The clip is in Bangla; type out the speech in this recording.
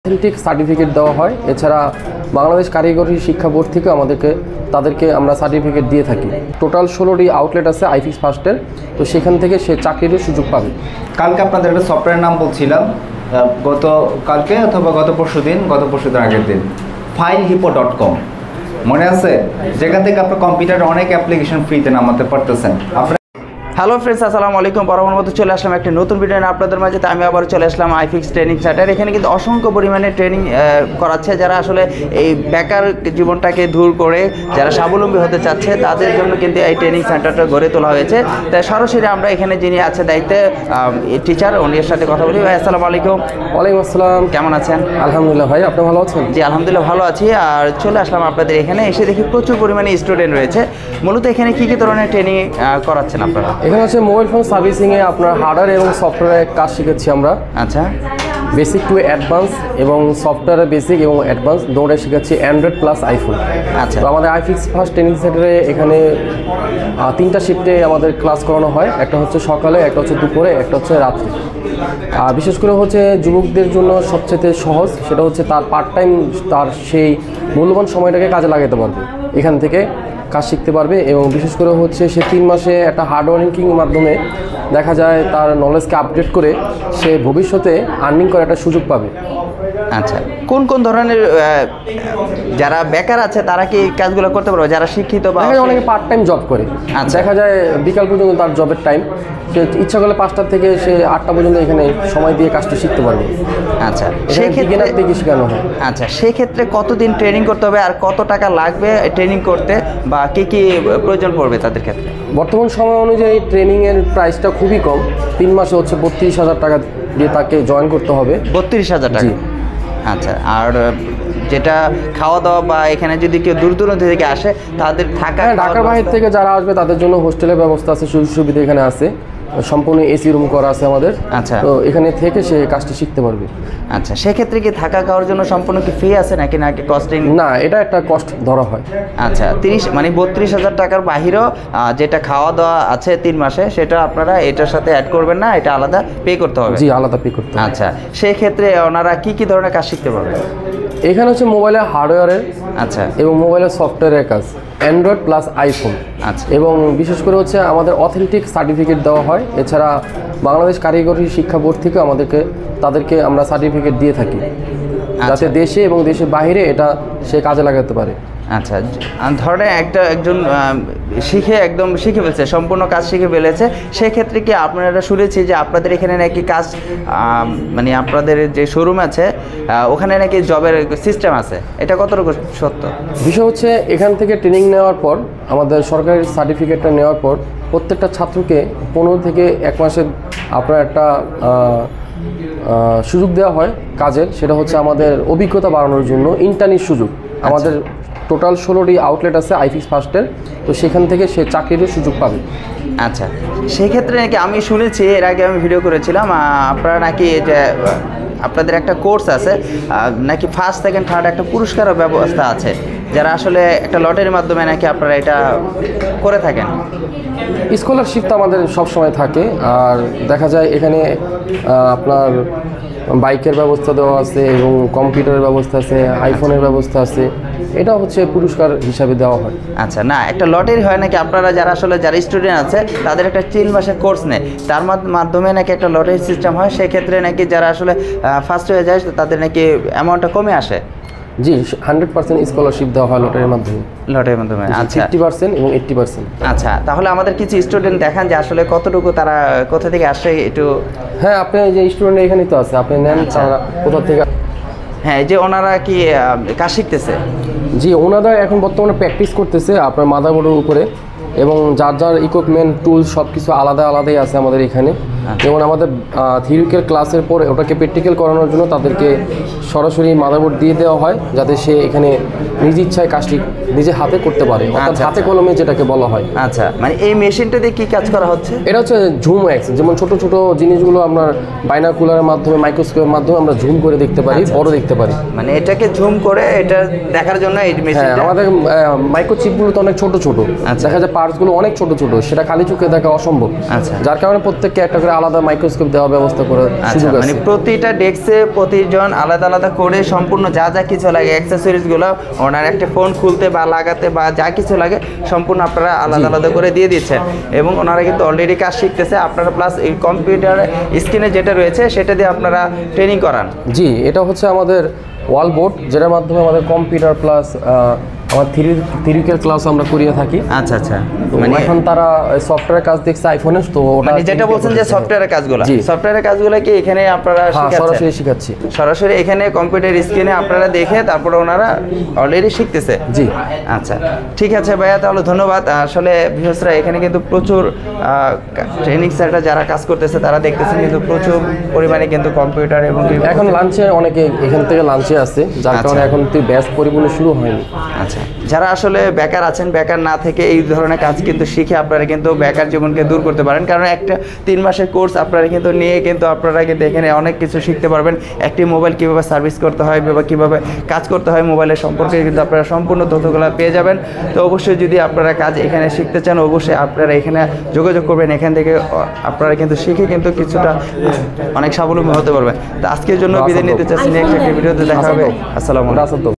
অথেন্টিক সার্টিফিকেট দেওয়া হয়। এছাড়া বাংলাদেশ কারিগরি শিক্ষা বোর্ড থেকে তাদেরকে আমরা সার্টিফিকেট দিয়ে থাকি। টোটাল 16টি আউটলেট আছে আইফিক্স ফার্স্টের, তো সেখান থেকে সে চাকরিরও সুযোগ পাবে। কালকে আপনাদের একটা সফটওয়্যারের নাম বলছিলাম, কালকে অথবা গত পরশুদিন আগের দিন filehipo.com মনে আছে, যেখান থেকে আপনার কম্পিউটারে অনেক অ্যাপ্লিকেশন ফ্রিতে নামাতে পারতেছেন। হ্যালো ফ্রেন্ডস, আসসালামু আলাইকুম। বরাবর মতো চলে আসলাম একটি নতুন ভিডিও নিয়ে আপনাদের মাঝে। আমি আবার চলে আসলাম আইফিক্স ট্রেনিং সেন্টার। এখানে কিন্তু অসংখ্য পরিমাণে ট্রেনিং করাচ্ছে যারা আসলে এই বেকার জীবনটাকে দূর করে যারা স্বাবলম্বী হতে চাচ্ছে তাদের জন্য কিন্তু এই ট্রেনিং সেন্টারটা গড়ে তোলা হয়েছে। তাই সরাসরি আমরা এখানে যিনি আছে দায়িত্বে টিচার, উনির সাথে কথা বলি। ভাই আসসালামু আলাইকুম। ওয়ালাইকুম আসসালাম। কেমন আছেন? আলহামদুলিল্লাহ ভাই, আপনি ভালো আছেন? জি আলহামদুলিল্লাহ ভালো আছি। আর চলে আসলাম আপনাদের এখানে, এসে দেখি প্রচুর পরিমাণে স্টুডেন্ট রয়েছে। মূলত এখানে কী কী ধরনের ট্রেনিং করাচ্ছেন আপনারা? এখানে হচ্ছে মোবাইল ফোন সার্ভিসিংয়ে আপনার হার্ডওয়্যার এবং সফটওয়্যারের কাজ শিখেছি আমরা। আচ্ছা, বেসিক টু অ্যাডভান্স এবং সফটওয়্যারের বেসিক এবং অ্যাডভান্স দৌড়ে শিখেছি অ্যান্ড্রয়েড প্লাস আইফোন। আচ্ছা, তো আমাদের আইফিক্স ফার্স্ট ট্রেনিং সেন্টারে এখানে 3টা শিফটে আমাদের ক্লাস করানো হয়। একটা হচ্ছে সকালে, একটা হচ্ছে দুপুরে, একটা হচ্ছে রাত্রে। আর বিশেষ করে হচ্ছে যুবকদের জন্য সবচেয়ে সহজ, সেটা হচ্ছে তার পার্ট টাইম তার সেই মূল্যবান সময়টাকে কাজে লাগাতে পারবে, এখান থেকে কাজ শিখতে পারবে। এবং বিশেষ করে হচ্ছে সে 3 মাসে একটা হার্ড ওয়ার্কিংয়ের মাধ্যমে দেখা যায় তার নলেজকে আপডেট করে সে ভবিষ্যতে আর্নিং করার একটা সুযোগ পাবে। আচ্ছা, কোন কোন ধরনের যারা বেকার আছে তারা কি কাজগুলো করতে পারবে? যারা শিক্ষিত বা অনেকে পার্ট টাইম জব করে, আচ্ছা, দেখা যায় বিকাল পর্যন্ত তার জবের টাইম, সে ইচ্ছা করলে 5টা থেকে সে 8টা পর্যন্ত এখানে সময় দিয়ে কাজটা শিখতে পারবে। আচ্ছা, সেক্ষেত্রে শেখানো হয়। আচ্ছা, সেক্ষেত্রে কতদিন ট্রেনিং করতে হবে আর কত টাকা লাগবে ট্রেনিং করতে, বা কী কী প্রয়োজন পড়বে তাদের ক্ষেত্রে? বর্তমান সময় অনুযায়ী ট্রেনিংয়ের প্রাইসটা খুবই কম। 3 মাসে হচ্ছে 32,000 টাকা দিয়ে তাকে জয়েন করতে হবে। 32,000 টাকা? আচ্ছা, আর যেটা খাওয়া দাওয়া বা এখানে যদি কেউ দূর দূরান্ত থেকে আসে তাদের থাকা, ঢাকার বাইরে থেকে যারা আসবে তাদের জন্য হোস্টেলের ব্যবস্থা আছে, সুযোগ সুবিধা এখানে আছে, সম্পূর্ণ এসি রুম করা আছে আমাদের। আচ্ছা, তো এখানে থেকে সে কাজটি শিখতে পারবে। আচ্ছা, সেক্ষেত্রে কি থাকা খাওয়ার জন্য সম্পূর্ণ কি ফ্রি আছে নাকি কস্টিং? না, এটা একটা কস্ট ধরা হয়। আচ্ছা, 32,000 টাকার বাহিরেও যেটা খাওয়া দাওয়া আছে 3 মাসে, সেটা আপনারা এটার সাথে অ্যাড করবেন না, এটা আলাদা পে করতে হবে? জি, আলাদা পে করতে হবে। আচ্ছা, সেই ক্ষেত্রে ওনারা কি কি ধরনের কাজ শিখতে পারবে? এখানে হচ্ছে মোবাইলের হার্ডওয়্যারের, আচ্ছা, এবং মোবাইলের সফটওয়্যারের কাজ, অ্যান্ড্রয়েড প্লাস আইফোন। আচ্ছা, এবং বিশেষ করে হচ্ছে আমাদের অথেন্টিক সার্টিফিকেট দেওয়া হয়। এছাড়া বাংলাদেশ কারিগরি শিক্ষা বোর্ড থেকে তাদেরকে আমরা সার্টিফিকেট দিয়ে থাকি, যাতে দেশে এবং দেশের বাইরে এটা সে কাজে লাগাতে পারে। আচ্ছা, ধরেন একজন শিখে ফেলছে, সম্পূর্ণ কাজ শিখে ফেলেছে, সেক্ষেত্রে কি আপনারা শুনেছি যে আপনাদের এখানে নাকি কাজ মানে আপনাদের যে শোরুম আছে ওখানে নাকি জবের সিস্টেম আছে, এটা কতটুকু সত্য? বিষয় হচ্ছে এখান থেকে ট্রেনিং নেওয়ার পর, আমাদের সরকারি সার্টিফিকেটটা নেওয়ার পর প্রত্যেকটা ছাত্রকে 15 থেকে 1 মাসের আপনার একটা সুযোগ দেওয়া হয় কাজের। সেটা হচ্ছে আমাদের অভিজ্ঞতা বাড়ানোর জন্য ইন্টার্নির সুযোগ। আমাদের টোটাল 16টি আউটলেট আছে আইফিক্স ফার্স্টের, তো সেখান থেকে সে চাকরিরও সুযোগ পাবে। আচ্ছা, সেই ক্ষেত্রে নাকি আমি শুনেছি, এর আগে আমি ভিডিও করেছিলাম, আপনারা নাকি যে আপনাদের একটা কোর্স আছে নাকি ফার্স্ট সেকেন্ড থার্ড একটা পুরস্কারের ব্যবস্থা আছে, যারা আসলে একটা লটারির মাধ্যমে নাকি আপনারা এটা করে থাকেন? স্কলারশিপ তো আমাদের সবসময় থাকে। আর দেখা যায় এখানে আপনার বাইকের ব্যবস্থা দেওয়া আছে এবং কম্পিউটারের ব্যবস্থা আছে, আইফোনের ব্যবস্থা আছে, এটা হচ্ছে পুরস্কার হিসাবে দেওয়া হয়। আচ্ছা, না একটা লটারি হয় নাকি আপনারা যারা স্টুডেন্ট আছে তাদের একটা 3 মাসের কোর্স নেয়, তার মাধ্যমে নাকি একটা লটারি সিস্টেম হয়, সেক্ষেত্রে নাকি যারা আসলে ফার্স্ট হয়ে যায় তাদের নাকি অ্যামাউন্টটা কমে আসে? জি, 100% স্কলারশিপ দেওয়া হয় লটারির মাধ্যমে। আচ্ছা, 50% এবং 80%। আচ্ছা, তাহলে আমাদের কিছু স্টুডেন্ট দেখান যে আসলে কতটুকু তারা কোথা থেকে আসে একটু। হ্যাঁ, আপনি যে স্টুডেন্ট এখানেই তো আছে, আপনি নেন তারা কোথা থেকে। হ্যাঁ, এই যে ওনারা কি কাজ শিখতেছে? জি, ওনারা এখন বর্তমানে প্র্যাকটিস করতেছে আপনার মাদারবোর্ডের উপরে, এবং যার ইকুইপমেন্ট টুল সব কিছু আলাদাই আছে আমাদের এখানে। যেমন আমাদের থিওরিক্যাল ক্লাসের পরে ওটাকে প্র্যাকটিক্যাল করানোর জন্য তাদেরকে সরাসরি মাদারবোর্ড দিয়ে দেওয়া হয়, যাতে সে এখানে নিজ ইচ্ছায় কাজটি নিজে হাতে করতে পারে, অর্থাৎ হাতে কলমে যেটাকে বলা হয়। আচ্ছা, মানে এই মেশিনটা দিয়ে কি কাজ করা হচ্ছে? এটা হচ্ছে জুম এক্স, যেমন ছোট ছোট জিনিসগুলো আমরা বাইনাকুলারের মাধ্যমে, মাইক্রোস্কোপের মাধ্যমে আমরা জুম করে দেখতে পারি, বড় দেখতে পারি। মানে এটাকে জুম করে এটা দেখার জন্য এই মেশিনটা। আমাদের মাইক্রোচিপগুলো তো অনেক ছোট, দেখা যায় পার্টসগুলো অনেক ছোট, সেটা খালি চোখে দেখা অসম্ভব। আচ্ছা, যার কারণে প্রত্যেককে একটা করে আলাদা মাইক্রোস্কোপ দেওয়ার ব্যবস্থা করে আচ্ছা, সুযোগ মানে আছে। প্রতিটা ডেস্কে প্রতিজন আলাদা আলাদা করে সম্পূর্ণ যা যা কিছু লাগে অ্যাক্সেসরিজগুলো ওনার একটা ফোন খুলতে বা লাগাতে বা যা কিছু লাগে সম্পূর্ণ আপনারা আলাদা আলাদা করে দিয়ে দিচ্ছেন এবং ওনারা কিন্তু অলরেডি কাজ শিখতেছে আপনারা, প্লাস এই কম্পিউটার স্ক্রিনে যেটা রয়েছে সেটা দিয়ে আপনারা ট্রেনিং করান। জি, এটা হচ্ছে আমাদের ওয়াল বোর্ড, যেটার মাধ্যমে আমাদের কম্পিউটার প্লাস আমার থিওরিক্যাল ক্লাস আমরা করিয়ে থাকি। আচ্ছা আচ্ছা, তো মানে এখন তারা সফটওয়্যার কাজ দেখছে আইফোনের, তো ওটা মানে যেটা বলছেন যে সফটওয়্যারের কাজগুলো, জি। সফটওয়্যারের কাজগুলো কি এখানে আপনারা হ্যাঁ, শেখাচ্ছেন? সরাসরি শেখাচ্ছি। সরাসরি এখানে কম্পিউটার স্ক্রিনে আপনারা দেখে তারপরে ওনারা অলরেডি শিখতেছে। জি। আচ্ছা, ঠিক আছে ভাইয়া, তাহলে ধন্যবাদ। আসলে বিশেষরা এখানে কিন্তু প্রচুর ট্রেনিং সেন্টার যারা কাজ করতেছে তারা দেখতেছেন কিন্তু প্রচুর পরিমাণে কিন্তু কম্পিউটার এবং এখন লাঞ্চে অনেকে এখান থেকে লাঞ্চে আসছে, যার আচ্ছা। কারণে এখন তুই ব্যাচ পরিপূর্ণ শুরু হয়নি। আচ্ছা, যারা আসলে বেকার আছেন, বেকার না থেকে এই ধরনের কাজ কিন্তু শিখে আপনারা কিন্তু বেকার জীবনকে দূর করতে পারেন। কারণ একটা 3 মাসের কোর্স আপনারা কিন্তু নিয়ে কিন্তু আপনারা কিন্তু এখানে অনেক কিছু শিখতে পারবেন। একটি মোবাইল কীভাবে সার্ভিস করতে হয় বা কীভাবে কাজ করতে হয় মোবাইলের সম্পর্কে কিন্তু আপনারা সম্পূর্ণ তথ্যগুলো পেয়ে যাবেন। তো অবশ্যই যদি আপনারা কাজ এখানে শিখতে চান অবশ্যই আপনারা এখানে যোগাযোগ করবেন। এখান থেকে আপনারা কিন্তু শিখে কিন্তু কিছুটা অনেক স্বাবলম্বী হতে পারবেন। তো আজকের জন্য বিদায় নিতে চাচ্ছি, নেক্সট একটা ভিডিওতে দেখা হবে। আসসালামু আলাইকুম।